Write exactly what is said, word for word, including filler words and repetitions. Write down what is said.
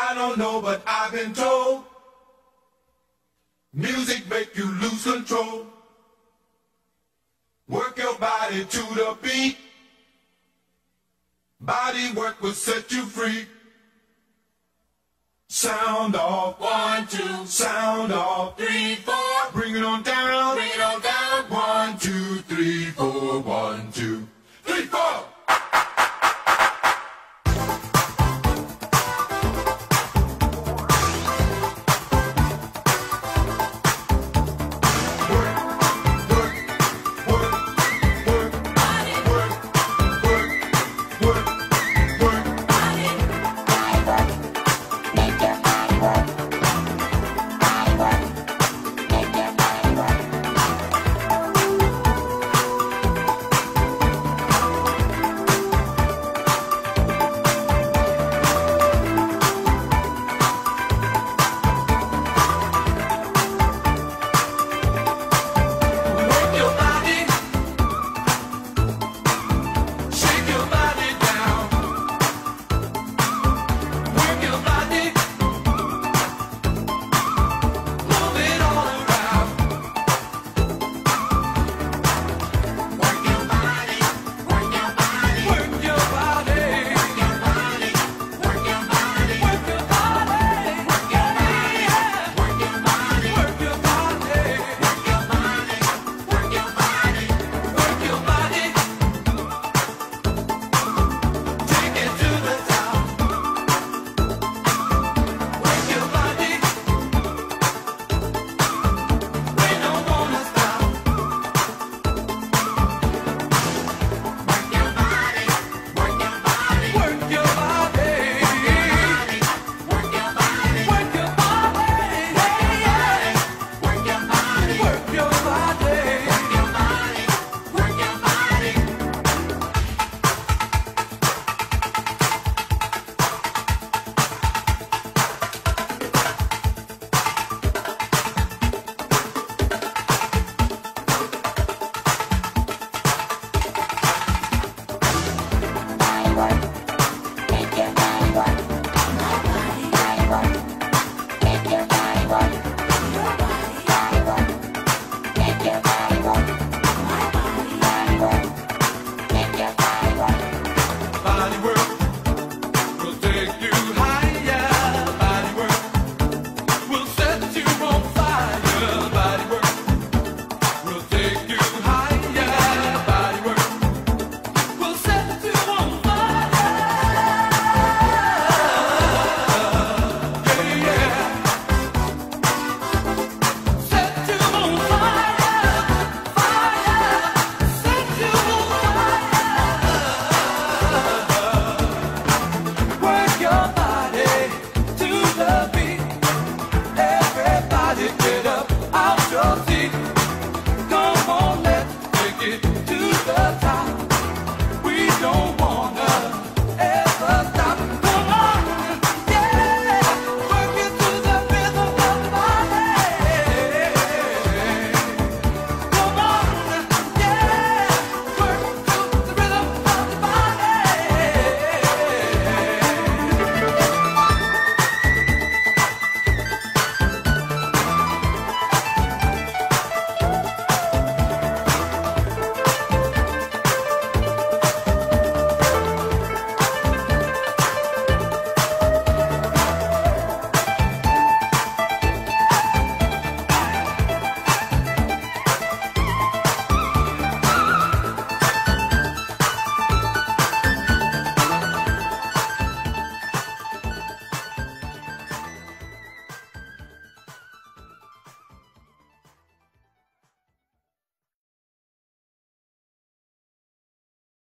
I don't know, but I've been told music make you lose control. Work your body to the beat. Body work will set you free. Sound off, one, two, sound off, three, four. Bring it on down, bring it on down. One, two, three, four, one, two.